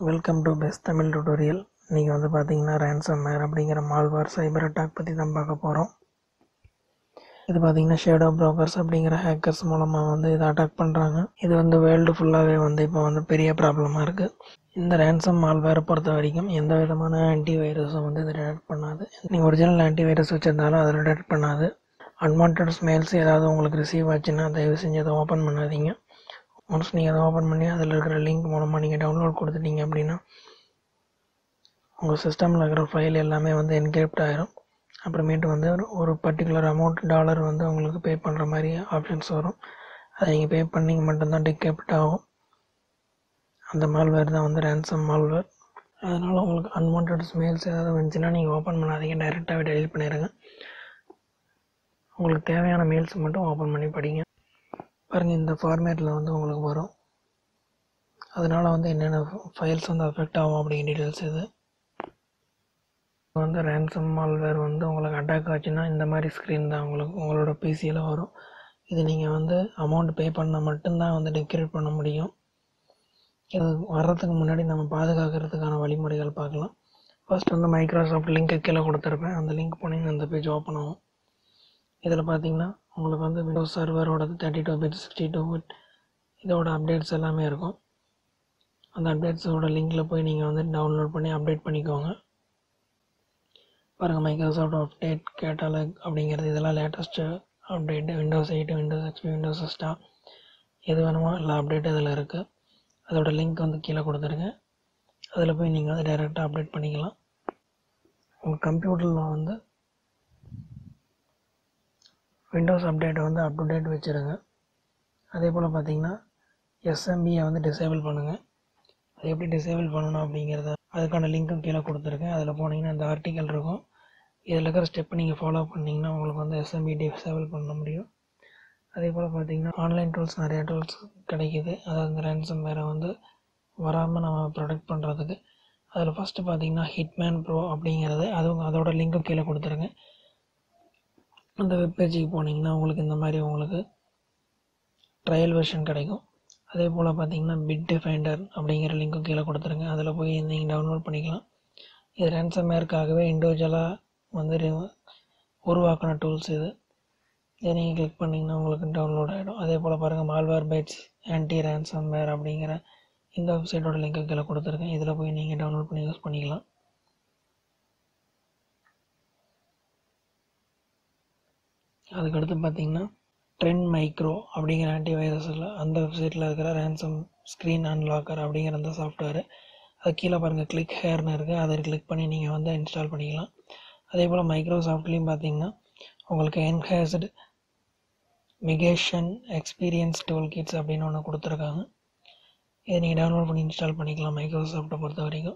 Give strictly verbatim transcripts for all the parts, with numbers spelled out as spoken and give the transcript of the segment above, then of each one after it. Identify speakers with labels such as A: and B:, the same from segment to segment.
A: Welcome to best Tamil tutorial. இன்றைக்கி வந்து பார்த்திங்கன்னா ransomware அப்படிங்கிற மால்வேர் சைபர் அட்டாக் பற்றி தான் பார்க்க போகிறோம். இது பார்த்திங்கன்னா ஷேடோ ப்ரோக்கர்ஸ் அப்படிங்கிற ஹேக்கர்ஸ் மூலமாக வந்து இதை அட்டாக் பண்ணுறாங்க. இது வந்து வேர்ல்டு ஃபுல்லாகவே வந்து இப்போ வந்து பெரிய ப்ராப்ளமாக இருக்குது. இந்த ரேன்சம் மால்வேரை பொறுத்த வரைக்கும் எந்த விதமான ஆன்டி வைரஸும் வந்து இதை டிடெக்ட் பண்ணாது. நீங்கள் ஒரிஜினல் ஆன்டி வைரஸ் வச்சுருந்தாலும் அதில் டிடெக்ட் பண்ணாது. அன்வான்ட் மெயில்ஸ் ஏதாவது உங்களுக்கு ரிசீவ் ஆச்சுன்னா தயவு செஞ்சு அதை ஓப்பன் பண்ணாதீங்க. ஒன்ஸ் நீங்கள் அதை ஓப்பன் பண்ணி அதில் இருக்கிற லிங்க் மூலமாக நீங்கள் டவுன்லோட் கொடுத்துட்டீங்க அப்படின்னா உங்கள் சிஸ்டமில் இருக்கிற ஃபைல் எல்லாமே வந்து என்கிரிப்ட் ஆகிரும். அப்புறமேட்டு வந்து ஒரு பர்டிகுலர் அமௌண்ட் டாலர் வந்து உங்களுக்கு பே பண்ணுற மாதிரி ஆப்ஷன்ஸ் வரும். அதை நீங்கள் பே பண்ணிங்க மட்டும்தான் டிகிரிப்ட் ஆகும். அந்த மால்வேர் தான் வந்து ரேன்சம் மால்வேர். அதனால் உங்களுக்கு அன்வான்ட் மெயில்ஸ் ஏதாவது வந்துச்சுன்னா நீங்கள் ஓப்பன் பண்ணாதீங்க, டைரெக்டாகவே டெலிட் பண்ணிடுங்க. உங்களுக்கு தேவையான மெயில்ஸ் மட்டும் ஓப்பன் பண்ணி படிங்க. பாருங்கள், இந்த ஃபார்மேட்டில் வந்து உங்களுக்கு வரும். அதனால் வந்து என்னென்ன ஃபைல்ஸ் வந்து அஃபெக்ட் ஆகும் அப்படிங்கிற டீட்டெயில்ஸ் இது வந்து ரேன்சம் மால்வேர் வந்து உங்களுக்கு அட்டாக் ஆச்சுன்னா இந்த மாதிரி ஸ்க்ரீன் தான் உங்களுக்கு உங்களோட பிசியில் வரும். இது நீங்கள் வந்து அமௌண்ட் பே பண்ணால் மட்டும்தான் வந்து டிக்ரேட் பண்ண முடியும். இது வர்றதுக்கு முன்னாடி நம்ம பாதுகாக்கிறதுக்கான வழிமுறைகள் பார்க்கலாம். ஃபர்ஸ்ட் வந்து மைக்ரோசாஃப்ட் லிங்க்கு கீழே கொடுத்துருப்பேன். அந்த லிங்க் போனீங்கன்னா அந்த பேஜ் ஓப்பன் ஆகும். இதில் பார்த்தீங்கன்னா உங்களுக்கு வந்து விண்டோஸ் சர்வரோட thirty two bit sixty two bit இதோட அப்டேட்ஸ் எல்லாமே இருக்கும். அந்த அப்டேட்ஸோட லிங்கில் போய் நீங்கள் வந்து டவுன்லோட் பண்ணி அப்டேட் பண்ணிக்கோங்க. பாருங்கள், மைக்ரோசாஃப்ட் அப்டேட் கேட்டலாக் அப்படிங்கிறது இதெல்லாம் latest update. Windows eight, Windows XP, Windows Vista எது வேணுமோ எல்லா அப்டேட்டும் இதில் இருக்குது. அதோட லிங்க் வந்து கீழே கொடுத்துருக்கேன். அதில் போய் நீங்கள் வந்து டைரெக்டாக அப்டேட் பண்ணிக்கலாம். உங்கள் கம்ப்யூட்டரில் வந்து விண்டோஸ் அப்டேட்டை வந்து அப் டு டேட் வச்சுருங்க. அதே போல் பார்த்தீங்கன்னா எஸ்எம்பியை வந்து டிசேபிள் பண்ணுங்கள். அது எப்படி டிசேபிள் பண்ணணும் அப்படிங்கிறத அதுக்கான லிங்க்கும் கீழே கொடுத்துருக்கேன். அதில் போனீங்கன்னா இந்த ஆர்டிக்கல் இருக்கும். இதில் இருக்கிற ஸ்டெப்பை நீங்கள் ஃபாலோ பண்ணிங்கன்னா உங்களுக்கு வந்து எஸ்எம்பி டிசேபிள் பண்ண முடியும். அதே போல் பார்த்தீங்கன்னா ஆன்லைன் டூல்ஸ் நிறையா டூல்ஸ் கிடைக்கிது. அதாவது இந்த ரேன்சம்வேரை வந்து வராமல் நம்ம ப்ரொடெக்ட் பண்ணுறதுக்கு. அதில் ஃபஸ்ட்டு பார்த்தீங்கன்னா ஹிட்மேன் ப்ரோ அப்படிங்கிறது அதுவும் அதோட லிங்க்கும் கீழே கொடுத்துருங்க. அந்த வெப்பேஜுக்கு போனீங்கன்னா உங்களுக்கு இந்த மாதிரி உங்களுக்கு ட்ரையல் வெர்ஷன் கிடைக்கும். அதே போல் பார்த்தீங்கன்னா பிட் டிஃபைண்டர் அப்படிங்கிற லிங்க்கும் கீழே கொடுத்துருங்க. அதில் போய் நீங்கள் டவுன்லோட் பண்ணிக்கலாம். இது ரேன்சம்வேருக்காகவே இண்டிவிஜுவலாக வந்து உருவாக்கின டூல்ஸ் இது. இதை நீங்கள் கிளிக் பண்ணிங்கன்னா உங்களுக்கு டவுன்லோட் ஆகிடும். அதே போல் பாருங்கள், மால்வேர் பைட்ஸ் ஆன்டி ரேன்சம்வேர் அப்படிங்கிற இந்த வெப்சைட்டோட லிங்க்கு கீழே கொடுத்துருக்கேன். இதில் போய் நீங்கள் டவுன்லோட் பண்ணி யூஸ் பண்ணிக்கலாம். அதுக்கடுத்து பார்த்தீங்கன்னா ட்ரெண்ட் மைக்ரோ அப்படிங்கிற ஆன்டி வைரஸில் அந்த வெப்சைட்டில் இருக்கிற ரேன்சம் ஸ்க்ரீன் அன்லாக்கர் அப்படிங்கிற அந்த சாஃப்ட்வேர். அது கீழே பாருங்கள் கிளிக் ஹேர்னு இருக்குது. அதை கிளிக் பண்ணி நீங்கள் வந்து இன்ஸ்டால் பண்ணிக்கலாம். அதே போல் மைக்ரோசாஃப்ட்லேயும் பார்த்தீங்கன்னா உங்களுக்கு enhanced mitigation experience tool kits அப்படின்னு ஒன்று கொடுத்துருக்காங்க. இதை நீங்கள் டவுன்லோட் பண்ணி இன்ஸ்டால் பண்ணிக்கலாம் மைக்ரோசாஃப்ட்டை பொறுத்த வரைக்கும்.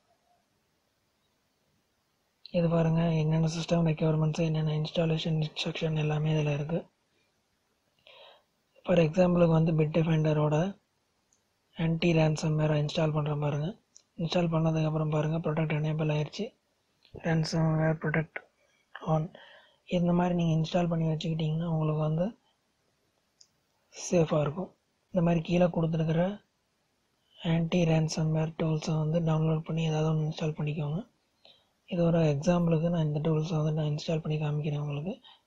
A: இது பாருங்கள், என்னென்ன சிஸ்டம் ரெக்யர்மெண்ட்ஸு, என்னென்ன இன்ஸ்டாலேஷன் இன்ஸ்ட்ரக்ஷன் எல்லாமே இதில் இருக்குது. ஃபார் எக்ஸாம்பிளுக்கு வந்து பிட் டிஃபைண்டரோட ஆன்டி ரேன்சம்வேரை இன்ஸ்டால் பண்ணுற பாருங்கள். இன்ஸ்டால் பண்ணதுக்கப்புறம் பாருங்கள் ப்ரொடெக்ட் எனேபிள் ஆயிடுச்சு. ரேன்சம்வேர் ப்ரொடெக்ட் ஆன் இந்த மாதிரி நீங்கள் இன்ஸ்டால் பண்ணி வச்சுக்கிட்டிங்கன்னா உங்களுக்கு வந்து சேஃபாக இருக்கும். இந்த மாதிரி கீழே கொடுத்துருக்கிற ஆன்டி ரேன்சம்வேர் டூல்ஸை வந்து டவுன்லோட் பண்ணி ஏதாவது ஒன்று இன்ஸ்டால் பண்ணிக்கோங்க. இது ஒரு எக்ஸாம்பிளுக்கு நான் இந்த டூல்ஸை வந்து நான் இன்ஸ்டால் பண்ணி காமிக்கிறேன் உங்களுக்கு.